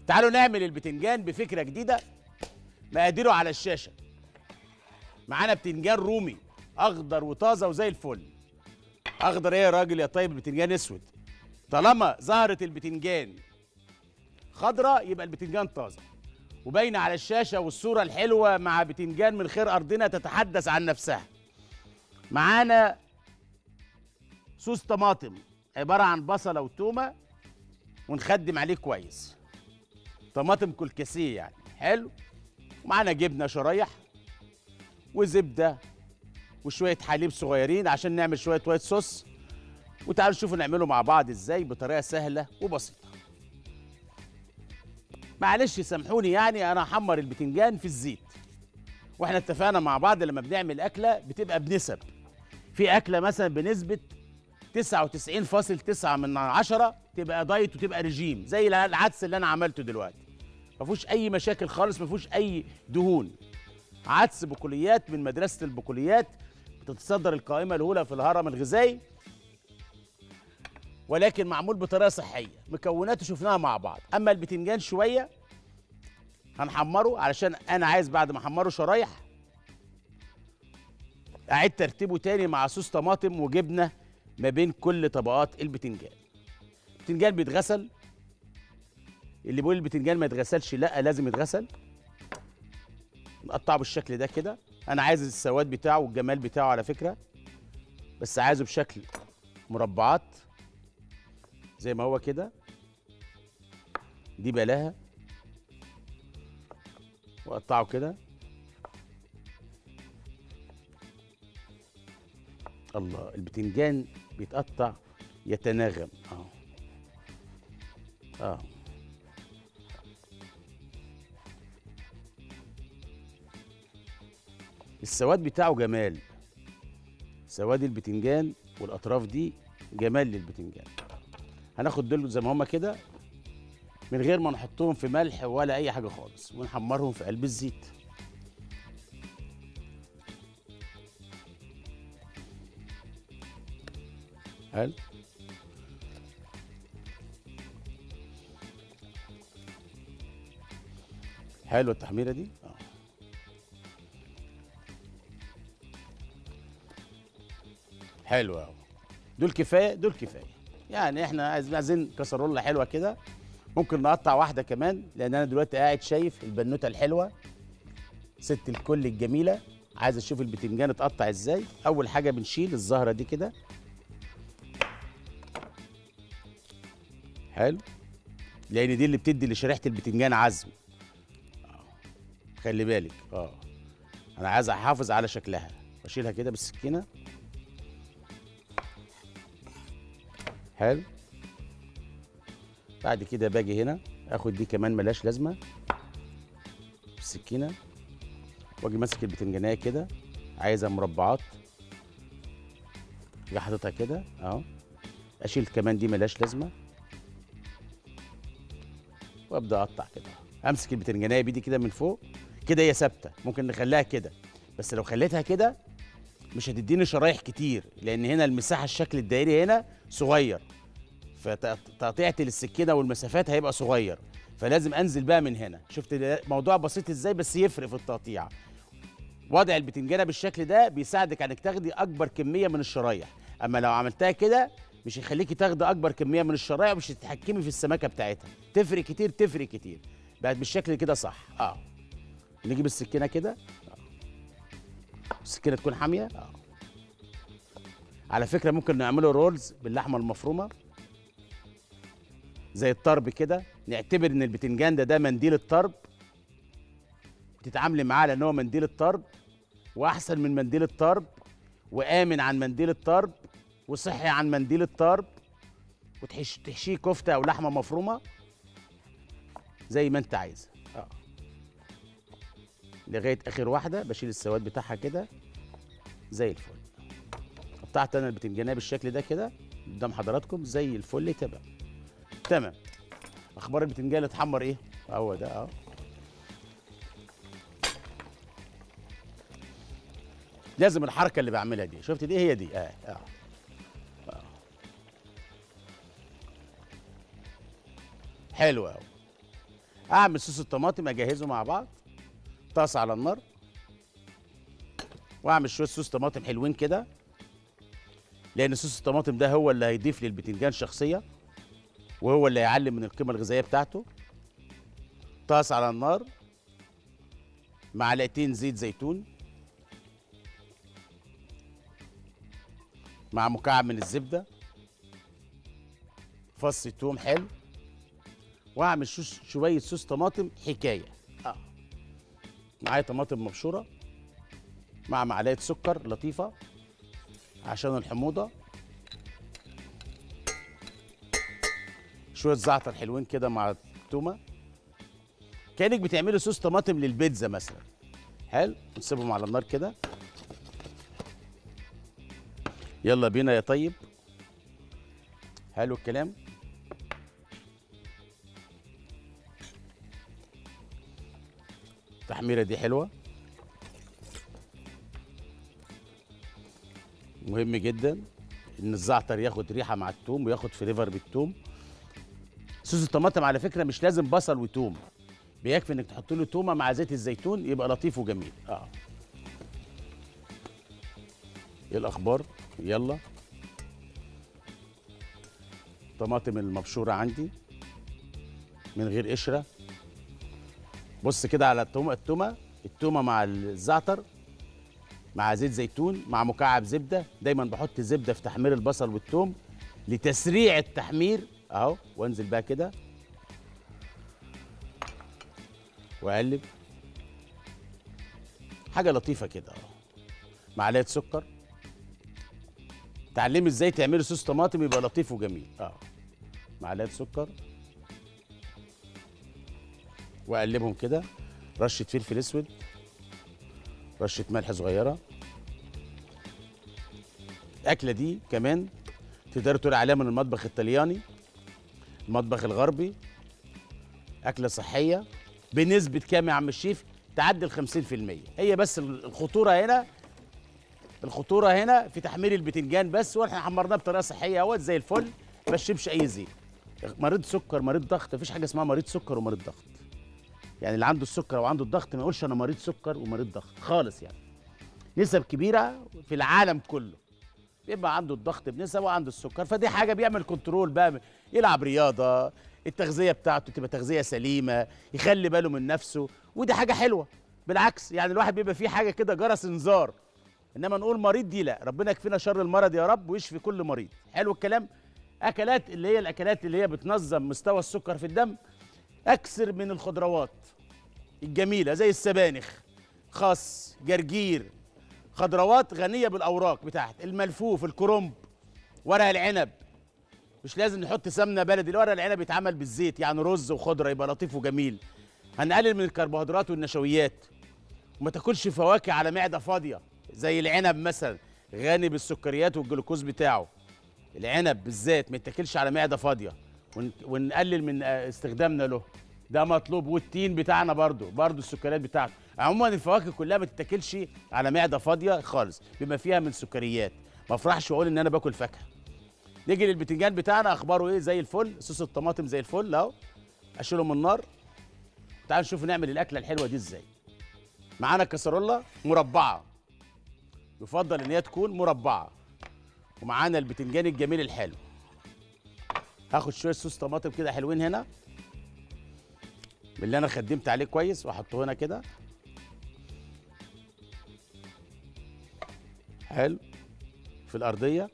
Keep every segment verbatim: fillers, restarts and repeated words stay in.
تعالوا نعمل البتنجان بفكره جديده. مقاديره على الشاشه. معانا بتنجان رومي اخضر وطازه وزي الفل. اخضر ايه يا راجل يا طيب؟ البتنجان اسود. طالما ظهرت البتنجان خضراء يبقى البتنجان طازه وباينه على الشاشه، والصوره الحلوه مع بتنجان من خير ارضنا تتحدث عن نفسها. معانا صوص طماطم عباره عن بصله وتومه ونخدم عليه كويس. طماطم كلكسيه يعني حلو. ومعانا جبنه شرايح وزبده وشويه حليب صغيرين عشان نعمل شويه وايت صوص. وتعالوا نشوفوا نعمله مع بعض ازاي بطريقه سهله وبسيطه. معلش سامحوني، يعني انا هحمر البتنجان في الزيت. واحنا اتفقنا مع بعض لما بنعمل اكله بتبقى بنسب. في اكله مثلا بنسبه تسعة وتسعين فاصلة تسعة من عشرة تبقى دايت وتبقى رجيم، زي العدس اللي انا عملته دلوقتي. ما فيهوش اي مشاكل خالص، ما فيهوش اي دهون. عدس بقوليات من مدرسه البقوليات، بتتصدر القائمه الاولى في الهرم الغذائي، ولكن معمول بطريقه صحيه. مكوناته شفناها مع بعض. اما البتنجان شويه هنحمره، علشان انا عايز بعد ما احمره شرايح اعيد ترتيبه تاني مع صوص طماطم وجبنه ما بين كل طبقات البتنجان. البتنجان بيتغسل. اللي بيقول البتنجان ما يتغسلش، لا لازم يتغسل. نقطعه بالشكل ده كده. انا عايز السواد بتاعه والجمال بتاعه على فكره، بس عايزه بشكل مربعات زي ما هو كده. دي بلاها واقطعه كده. الله، البتنجان بيتقطع يتناغم. اه اه السواد بتاعه جمال. سواد البتنجان والاطراف دي جمال للبتنجان. هناخد دول زي ما هما كده من غير ما نحطهم في ملح ولا اي حاجه خالص، ونحمرهم في قلب الزيت. حلو. حلوه التحميره دي. اه حلوه اهو. دول كفايه، دول كفايه. يعني احنا عايزين عايزين كسرولة حلوه كده. ممكن نقطع واحده كمان، لان انا دلوقتي قاعد شايف البنوته الحلوه ست الكل الجميله. عايز اشوف البتنجان اتقطع ازاي. اول حاجه بنشيل الزهره دي كده. حلو. لان دي اللي بتدي لشريحه البتنجان عزم. خلي بالك. اه انا عايز احافظ على شكلها واشيلها كده بالسكينه. حلو. بعد كده باجي هنا اخد دي كمان ملهاش لازمه بالسكينه، واجي ماسك البتنجانيه كده عايزها مربعات، اجي حاططها كده اهو. اشيل كمان دي ملهاش لازمه وابدا اقطع كده. امسك البتنجانيه بايدي كده من فوق كده، هي ثابته. ممكن نخليها كده، بس لو خليتها كده مش هتديني شرايح كتير، لان هنا المساحه الشكل الدائري هنا صغير، فتقطيعة السكينه والمسافات هيبقى صغير، فلازم انزل بقى من هنا. شفت الموضوع بسيط ازاي؟ بس يفرق في التقطيع. وضع البتنجانه بالشكل ده بيساعدك انك تاخدي اكبر كميه من الشرايح. اما لو عملتها كده مش هيخليكي تاخدي اكبر كميه من الشرايح، ومش هتتحكمي في السماكه بتاعتها. تفرق كتير، تفرق كتير. بقت بالشكل كده صح. اه نجيب السكينه كده. آه. السكينه تكون حاميه. اه على فكره ممكن نعمله رولز باللحمه المفرومه زي الطرب كده. نعتبر ان البتنجان ده ده منديل الطرب، وتتعاملي معاه لان هو منديل الطرب، واحسن من منديل الطرب، وامن عن منديل الطرب، وصحي عن منديل الطرب. وتحشيه كفته او لحمه مفرومه زي ما انت عايزه. اه لغايه اخر واحده بشيل السواد بتاعها كده زي الفل. قطعت انا البتنجانيه بالشكل ده كده قدام حضراتكم زي الفل. تمام تمام. اخبار البتنجان اللي اتحمر ايه؟ هو ده اهو. لازم الحركه اللي بعملها دي. شفت دي؟ هي دي. اه اه, آه. حلو قوي. اعمل صوص الطماطم اجهزه مع بعض. طاسه على النار، واعمل شويه صوص طماطم حلوين كده، لان صوص الطماطم ده هو اللي هيضيف للبتنجان شخصيه، وهو اللي هيعلم من القيمه الغذائيه بتاعته. طاسه على النار، معلقتين زيت زيتون مع مكعب من الزبده، فص توم حلو، واعمل شوش شويه صوص طماطم حكايه. اه معايا طماطم مبشوره مع معلقه سكر لطيفه عشان الحموضه، شويه زعتر حلوين كده مع التومه، كانك بتعملي صوص طماطم للبيتزا مثلا. حلو، نسيبهم على النار كده. يلا بينا يا طيب. حلو الكلام. التحميره دي حلوه، مهم جدا ان الزعتر ياخد ريحه مع التوم وياخد فليفر بالتوم. صوص الطماطم على فكره مش لازم بصل وتوم، بيكفي انك تحط له تومه مع زيت الزيتون يبقى لطيف وجميل. اه ايه الاخبار؟ يلا. طماطم المبشوره عندي من غير قشره. بص كده على التومه، التومه التومه مع الزعتر مع زيت زيتون مع مكعب زبده. دايما بحط زبده في تحمير البصل والثوم لتسريع التحمير اهو، وانزل بقى كده واقلب. حاجه لطيفه كده اهو. معلقه سكر. تعلمي ازاي تعملي صوص طماطم يبقى لطيف وجميل. اه معلقه سكر واقلبهم كده. رشه فلفل اسود، رشه ملح صغيره. الاكله دي كمان تقدروا تقولوا عليها من المطبخ الطلياني، المطبخ الغربي. اكله صحيه بنسبه كام يا عم الشيف؟ تعدي ال خمسين في المية. هي بس الخطوره هنا، الخطوره هنا في تحمير البتنجان بس، واحنا حمرناه بطريقه صحيه اهوت زي الفل، ما تشربش اي زيت. مريض سكر، مريض ضغط، مفيش حاجه اسمها مريض سكر ومريض ضغط. يعني اللي عنده السكر وعنده الضغط ما يقولش انا مريض سكر ومريض ضغط خالص. يعني نسب كبيره في العالم كله بيبقى عنده الضغط بنسب وعنده السكر، فدي حاجه بيعمل كنترول بقى، يلعب رياضه، التغذيه بتاعته تبقى تغذيه سليمه، يخلي باله من نفسه، ودي حاجه حلوه. بالعكس يعني الواحد بيبقى فيه حاجه كده جرس انذار، انما نقول مريض دي لا. ربنا يكفينا شر المرض يا رب ويشفي كل مريض. حلو الكلام. اكلات اللي هي الاكلات اللي هي بتنظم مستوى السكر في الدم، اكثر من الخضروات الجميله زي السبانخ، خس، جرجير، خضروات غنيه بالاوراق بتاعت الملفوف، الكرنب، ورق العنب. مش لازم نحط سمنه بلدي، الورق العنب يتعمل بالزيت، يعني رز وخضره يبقى لطيف وجميل. هنقلل من الكربوهيدرات والنشويات، وما تاكلش فواكه على معده فاضيه زي العنب مثلا، غني بالسكريات والجلوكوز بتاعه. العنب بالذات ما يتاكلش على معده فاضيه، ون- ونقلل من استخدامنا له، ده مطلوب. والتين بتاعنا برضو برضو السكريات بتاعته. عموما الفواكه كلها ما تتاكلش على معده فاضيه خالص، بما فيها من سكريات. ما افرحش واقول ان انا باكل فاكهه. نيجي للبتنجان بتاعنا، اخباره ايه؟ زي الفل. صوص الطماطم زي الفل اهو. اشيله من النار. تعالوا نشوف نعمل الاكله الحلوه دي ازاي. معانا كسرولة مربعه، يفضل ان هي تكون مربعه، ومعانا البتنجان الجميل الحلو. هاخد شويه صوص طماطم كده حلوين هنا من اللي انا خدمت عليه كويس، واحطه هنا كده. حلو. في الارضيه.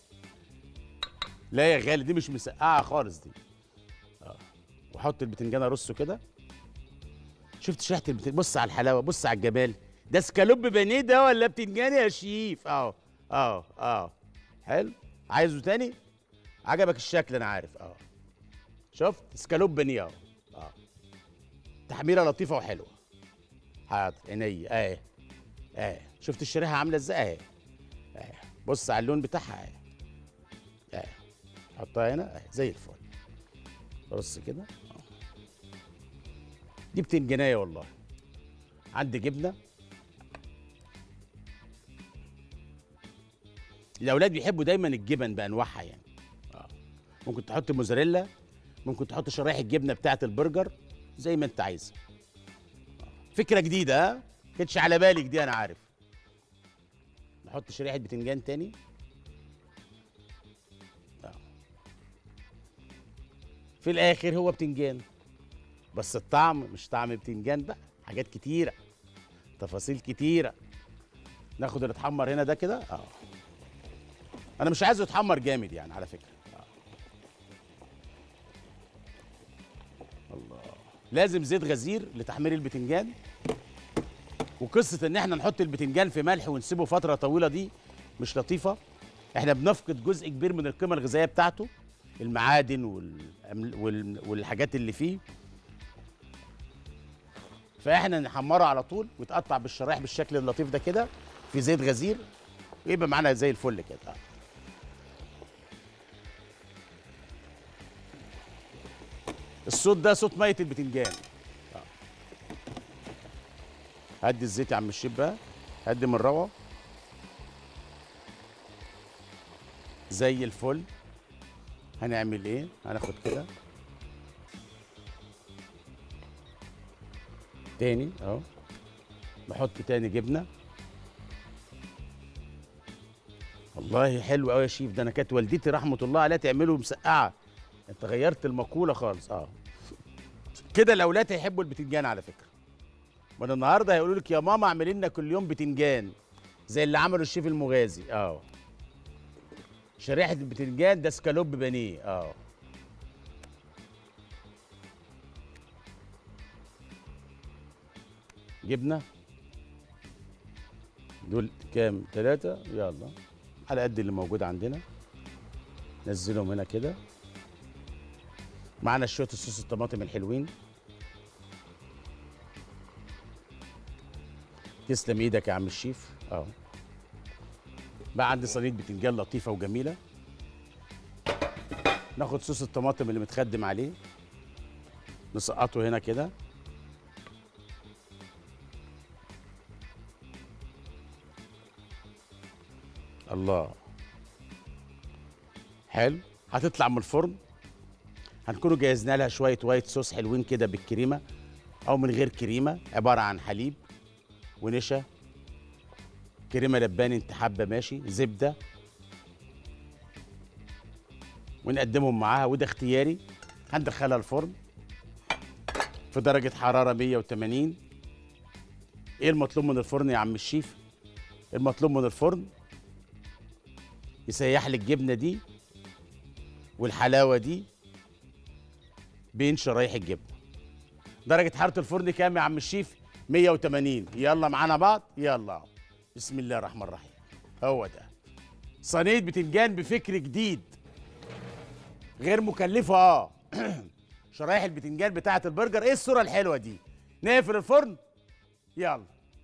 لا يا غالي دي مش مسقعه خالص دي. اه واحط البتنجان ارصه كده. شفت ريحه البتنجان؟ بص على الحلاوه، بص على الجمال. ده سكالوب بانيه ده ولا بتنجان يا شيف؟ اه اه اه حلو. عايزه تاني؟ عجبك الشكل انا عارف. اه شفت سكالوب بانيه اهو. اه تحميره لطيفه وحلوه. حاضر عينيا اهي. اهي شفت الشريحه عامله ازاي؟ اهي اهي. بص على اللون بتاعها اهي. اهي حطها هنا اهي زي الفل. رص كده. آه. دي بتنجانيه والله. عندي جبنه. الاولاد بيحبوا دايما الجبن بانواعها يعني. اه ممكن تحط موزاريلا، ممكن تحط شرايح الجبنه بتاعه البرجر، زي ما انت عايز. فكره جديده، ها كانتش على بالك دي، انا عارف. نحط شريحه بتنجان تاني. آه. في الاخر هو بتنجان، بس الطعم مش طعم بتنجان بقى، حاجات كتيره، تفاصيل كتيره. ناخد اللي اتحمر هنا ده كده. اه انا مش عايزه يتحمر جامد يعني على فكره. آه. الله، لازم زيت غزير لتحمير البتنجان. وقصه ان احنا نحط البتنجان في ملح ونسيبه فتره طويله دي مش لطيفه. احنا بنفقد جزء كبير من القيمه الغذائيه بتاعته، المعادن والأمل- وال- والحاجات اللي فيه. فاحنا نحمره على طول ويتقطع بالشرايح بالشكل اللطيف ده كده في زيت غزير، ويبقى معانا زي الفل كده. الصوت ده صوت ميه البتنجان. هدي الزيت يا عم الشيف بقى، هدي من الروعه زي الفل. هنعمل ايه؟ هناخد كده تاني اهو، نحط تاني جبنه. والله حلو قوي يا شيف، ده انا كانت والدتي رحمه الله عليها تعمله مسقعه. انت غيرت المقوله خالص. اه كده الاولاد هيحبوا البتنجان على فكره. من النهارده هيقولوا لك يا ماما اعملي لنا كل يوم بتنجان زي اللي عمله الشيف المغازي. اه شريحه البتنجان ده سكالوب بانيه. اه جبنه دول كام؟ ثلاثة. يلا على قد اللي موجود عندنا، نزلهم هنا كده. معانا شويه الصوص الطماطم الحلوين. تسلم ايدك يا عم الشيف. اه بقى عندي صينيه بتنجان لطيفه وجميله. ناخد صوص الطماطم اللي متخدم عليه، نسقطه هنا كده. الله، حلو. هتطلع من الفرن، هنكونوا جهزنا لها شويه وايت صوص حلوين كده بالكريمه او من غير كريمه، عباره عن حليب ونشا، كريمه لباني انت حابه ماشي، زبده، ونقدمهم معاها. وده اختياري. هندخلها الفرن في درجه حراره مية وتمانين. ايه المطلوب من الفرن يا عم الشيف؟ المطلوب من الفرن يسيح لي الجبنه دي والحلاوه دي بين شرايح الجبنه. درجه حراره الفرن كام يا عم الشيف؟ مية وتمانين. يلا معانا بعض، يلا. بسم الله الرحمن الرحيم. هو ده صينيه بتنجان بفكر جديد، غير مكلفه. اه شرايح البتنجان بتاعه البرجر. ايه الصوره الحلوه دي؟ نقفل الفرن. يلا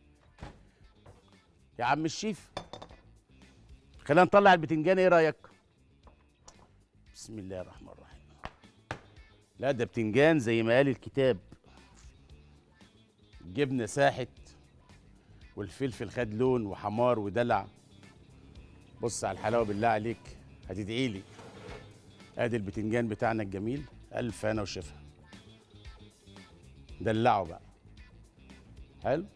يا عم الشيف، خلينا نطلع البتنجان. ايه رايك؟ بسم الله الرحمن الرحيم. لا ده بتنجان زي ما قال الكتاب. الجبنه ساحت والفلفل خد لون وحمار ودلع. بص على الحلاوه بالله عليك، هتدعي لي. ادي البتنجان بتاعنا الجميل، الف هنا وشفا. دلعه بقى. حلو.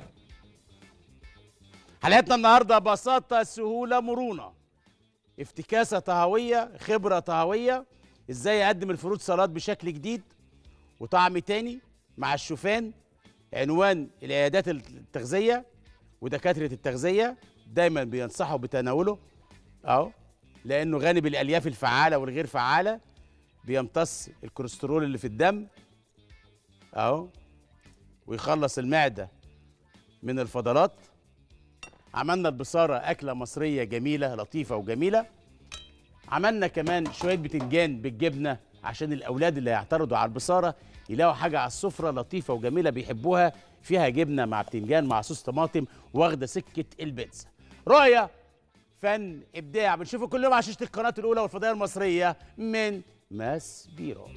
حلقتنا النهارده بساطه، سهوله، مرونه، افتكاسه طهويه، خبره طهويه. ازاي اقدم الفروت سلطات بشكل جديد وطعم تاني مع الشوفان. عنوان العيادات التغذيه ودكاتره التغذيه دايما بينصحوا بتناوله اهو، لانه غني بالالياف الفعاله والغير فعاله، بيمتص الكوليسترول اللي في الدم اهو، ويخلص المعده من الفضلات. عملنا البصاره اكله مصريه جميله لطيفه وجميله. عملنا كمان شويه بتنجان بالجبنه عشان الاولاد اللي هيعترضوا على البصاره يلاقوا حاجه على السفره لطيفه وجميله بيحبوها، فيها جبنه مع بتنجان مع صوص طماطم، واخده سكه البيتزا. رؤيه، فن، ابداع، بنشوفه كل يوم على شاشه القناه الاولى والفضائيه المصريه من ماس بيرو.